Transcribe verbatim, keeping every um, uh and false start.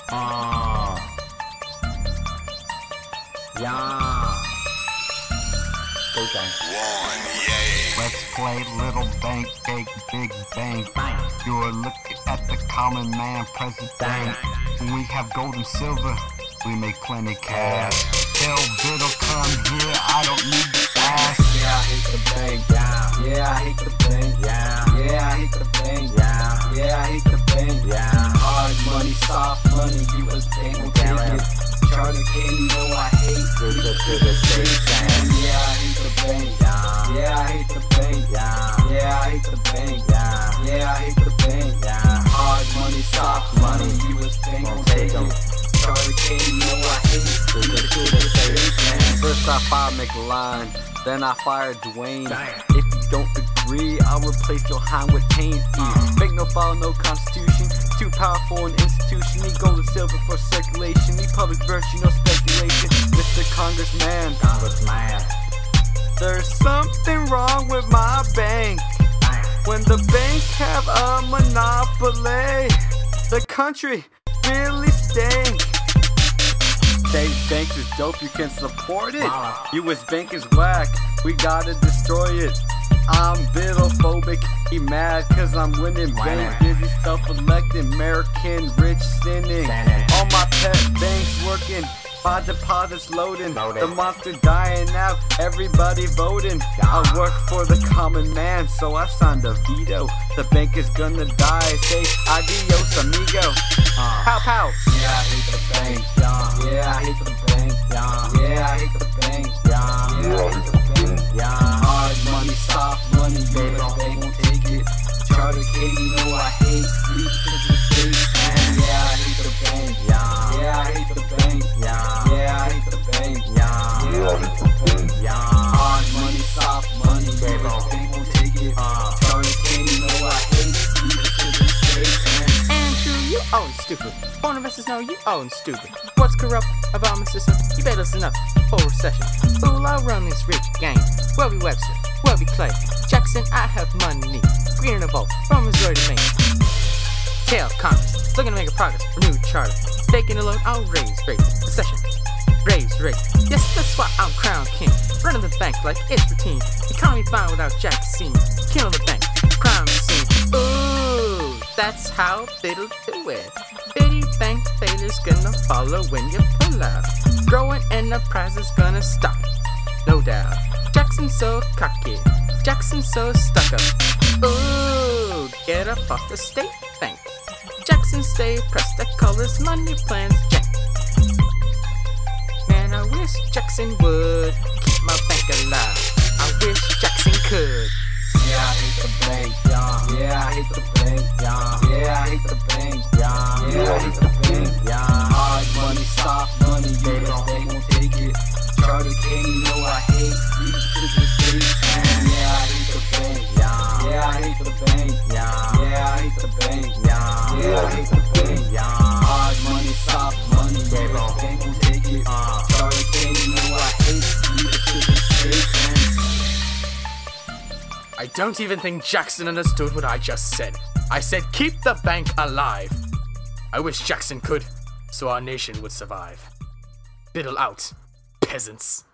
Uh, yeah. Okay. One, yay. Let's play little bank, big, big bang. Bang. You're looking at the common man president. Bang. When we have gold and silver, we make plenty cash. Tell Biddle come here, I don't need to ask. Yeah, I hate the bank. Yeah. Yeah, I hate the bank. Yeah. Yeah, I hate the bank. Yeah. Yeah, I hate the bank. Yeah. Hard money, soft money, U S bank will take it. Charter candy, no, I hate. Reach up to the station. Yeah, I hate the bank. Yeah. Yeah, I hate the bank. Yeah. Yeah, I hate the bank. Yeah. Yeah, I hate the bank. Yeah. Hard money, soft money, U S bank will take it. Charter candy, no, I hate. Reach up to the station. First I fire McLaren, then I fire Dwayne. Damn. If you don't agree, I'll replace your hand with Taint. Fake no follow, no constitution. Too powerful an institution. Need gold and silver for circulation. Need public virtue, no speculation. Mister Congressman, Congressman. there's something wrong with my bank. When the bank have a monopoly, the country really stink. State banks is dope, you can support it. Wow. U S Bank is whack, we gotta destroy it. I'm biddlephobic, he mad cause I'm winning. Bank busy self-elected, American rich sinning. Sinning. All my pet banks working, my deposits loading. Loaded. The monster dying out, everybody voting. I work for the common man, so I signed a veto. The bank is gonna die, say adios amigo. Uh. Pow pow. Yeah, I hate the bank. Yeah, yeah, I hate the bank. Yeah, yeah, I hate the bank. Yeah, yeah, I hate the bank. Yeah, hard money, soft money, U S bank won't take it. Charter candy, no, I hate. Reach to the states. Yeah, I hate the bank. Yeah, yeah, I hate the bank. Yeah, yeah, I hate the bank. Yeah, yeah, I hate the bank. Yeah, hard money, soft money, U S bank won't take it. Charter candy, no, I hate. Reach to the states. Andrew, you own stupid. Foreign investors know you own stupid. What's corrupt about my system? You better listen up for recession. Fool, I run this rich gang. Welby Webster, Welby Clay, Jackson, I have money. Green in a vote from Missouri to Maine. Tell Congress, looking to make a progress. Renewed charter, taking a load. I'll raise rates. Recession, raise rates. Yes, that's why I'm crown king. Running the bank like it's routine. Economy fine without Jackson. Killing the bank, crime scene. Ooh, that's how they'll do it. Bitty bank failures gonna follow when you pull out. Growing enterprise is gonna stop, no doubt. Jackson so cocky, Jackson so stuck up. Ooh, get up off the state bank. Jackson stay pressed, that colors money plans jank. Man, I wish Jackson would keep my bank alive. I wish Jackson could. Yeah, I hate the bank. Yeah, yeah, I hate the bank. Yeah, yeah, I hate the bank. Yeah, yeah, I hate the bank. Yeah, hard money, soft money, U S bank won't take it. Charter candy, no, I hate. Reach to the states. Yeah, I hate the bank. Yeah, yeah, I hate the bank. Yeah, yeah, I hate the bank. Yeah, yeah, I hate the bank. Yeah, hard money, soft money, U S bank won't take it. Charter candy, no, I hate. Reach to the states. I don't even think Jackson understood what I just said. I said keep the bank alive. I wish Jackson could, so our nation would survive. Biddle out, peasants.